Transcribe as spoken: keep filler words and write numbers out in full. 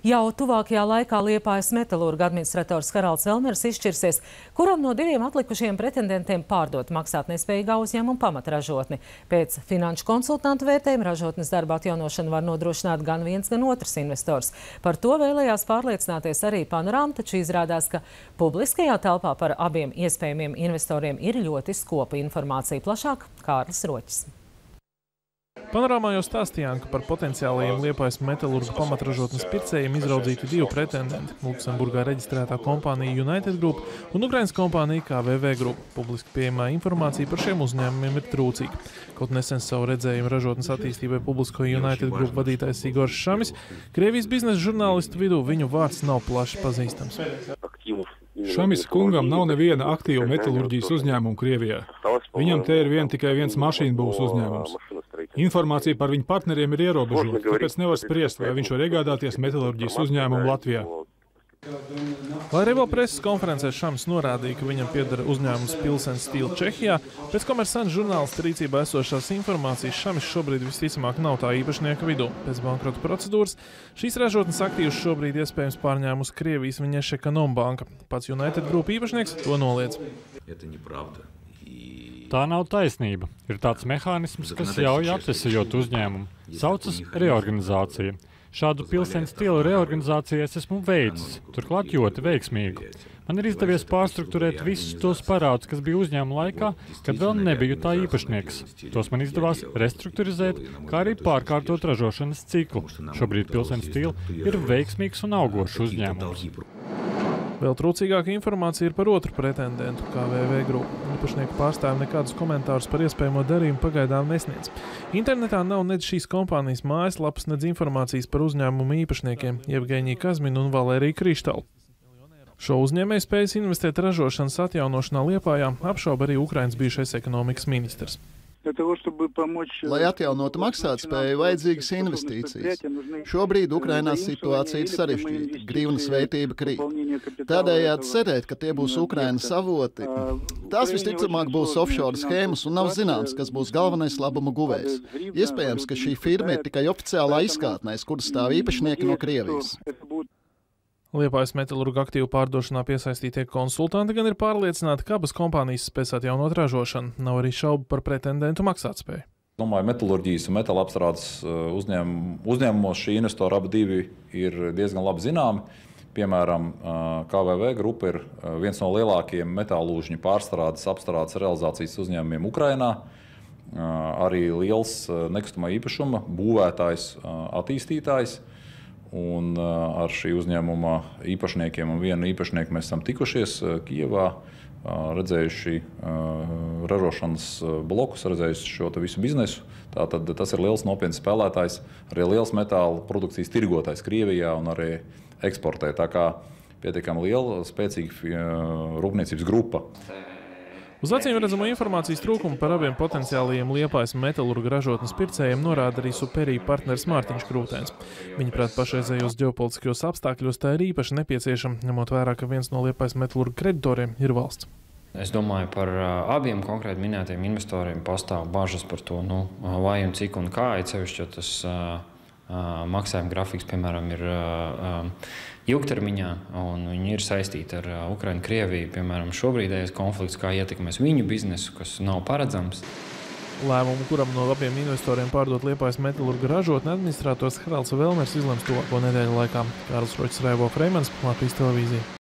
Jau tuvākajā laikā Liepājas metalurga administrators Haralds Velmers izšķirsies, kuram no diviem atlikušajiem pretendentiem pārdot maksātnespējīgā uzņēmuma pamatražotni. Pēc finanšu konsultantu vērtējuma ražotnes darba atjaunošanu var nodrošināt gan viens, gan otrs investors. Par to vēlējās pārliecināties arī Panorāma, taču izrādās, ka publiskajā telpā par abiem iespējamiem investoriem ir ļoti skopa informācija. Plašāk Kārlis Roķis. Panorāmā jau stāstījām, ka par potenciālajiem Liepājas metalurgu pamatražotnes pircējiem izraudzīti divi pretendenti – Luksemburgā reģistrētā kompānija United Group un Ukrainas kompānija K V V Group. Publiski pieejamā informācija par šiem uzņēmumiem ir trūcīga. Kaut nesen savu redzējumu ražotnes attīstībai publiskoja United Group vadītājs Igors Šamis, Krievijas biznesa žurnālistu vidū viņu vārds nav plaši pazīstams. Šamis kungam nav neviena aktīva metalurģijas uzņēmuma Krievijā. Viņam te ir vien tikai viens mašīnbūvs uzņēmums. Informācija par viņu partneriem ir ierobežota, tāpēc nevar spriest, vai viņš var iegādāties metalurģijas uzņēmumu Latvijā. Lai arī vēl preses konferencē Šamis norādīja, ka viņam pieder uzņēmums Pilsen Steel Čehijā, pēc Komersantas žurnālista rīcībā esošās informācijas Šamis šobrīd visticamāk nav tā īpašnieka vidū. Pēc bankrota procedūras šīs ražotnes aktīvus šobrīd iespējams pārņēmusi Krievijas Viņeša Ekonombanka. Pats United Group īpašnieks to noliedz. Tā nav taisnība. Ir tāds mehānisms, kas ļauj atvesļot uzņēmumu. Saucas reorganizācija. Šādu Pilsen Steel reorganizāciju es esmu veicis, turklāt ļoti veiksmīgu. Man ir izdevies pārstrukturēt visus tos parādus, kas bija uzņēmuma laikā, kad vēl nebiju tā īpašnieks. Tos man izdevās restrukturizēt, kā arī pārkārtot ražošanas ciklu. Šobrīd Pilsen Steel ir veiksmīgs un augošs uzņēmums. Vēl trūcīgāka informācija ir par otru pretendentu, K V V Group. Īpašnieku pārstāvi nekādus komentārus par iespējamo darījumu pagaidām nesniedz. Internetā nav nedz šīs kompānijas mājaslapas, nedz informācijas par uzņēmumu īpašniekiem Jevgeņiju Kazminu un Valēriju Krištalu. Šo uzņēmēju spējas investēt ražošanas atjaunošanā Liepājā apšauba arī Ukrainas bijušais ekonomikas ministrs. Lai atjaunotu maksātspēju, vajadzīgas investīcijas. Šobrīd Ukrainā situācija ir sarežģīta, grivnas vērtība krīt. Tādējādi cerēt, ka tie būs Ukrainas avoti, tās visticamāk būs offshore schēmas un nav zināms, kas būs galvenais labumu guvējs. Iespējams, ka šī firma ir tikai oficiālā izkārtnēs, kur stāv īpašnieki no Krievijas. Liepājas metalurgu aktīvu pārdošanā piesaistītie konsultanti gan ir pārliecināti, ka abas kompānijas spēs atjaunot ražošanu. Nav arī šaubu par pretendentu maksātspēju. Domāju, metalurģijas un metāla apstrādes uzņēm, uzņēmumos šī investora abi divi ir diezgan labi zināmi. Piemēram, K V V grupa ir viens no lielākajiem metālūžņu pārstrādes apstrādes realizācijas uzņēmumiem Ukrainā. Arī liels nekustamā īpašuma būvētājs, attīstītājs. Un ar šī uzņēmuma īpašniekiem un vienu īpašnieku mēs esam tikušies Kijevā, redzējuši ražošanas blokus, redzējuši šo visu biznesu. Tātad tas ir liels nopietns spēlētājs, arī liels metāla produkcijas tirgotājs Krievijā un arī eksportē. Tā kā pietiekami liela, spēcīga rūpniecības grupa. Uz acīm redzamo informācijas trūkumu par abiem potenciālajiem Liepājas metalurga ražotnes pircējiem norāda arī Superija partneris Mārtiņš Krūtēns. Viņa prāt pašreizējos ģeopolitiskajos apstākļos tā ir īpaši nepieciešama, ņemot vērā, ka viens no Liepājas metalurga kreditoriem ir valsts. Es domāju, par abiem konkrēti minētiem investoriem pastāv bažas par to, nu, vai un cik un kā, cevišķi, jo tas maksājuma grafiks, piemēram, ir ilgtermiņā, un viņi ir saistīti ar Ukrainu, Krieviju. Piemēram, šobrīdējais konflikts, kā ietekmēs viņu biznesu, kas nav paredzams. Lēmumu, kuram no abiem investoriem pārdot Liepājas metalurga ražotni, administrators Haralds Velmers izlems tuvāko nedēļu laikā. Kārlis Roķis, Raivo Freimans, Latvijas televīzija.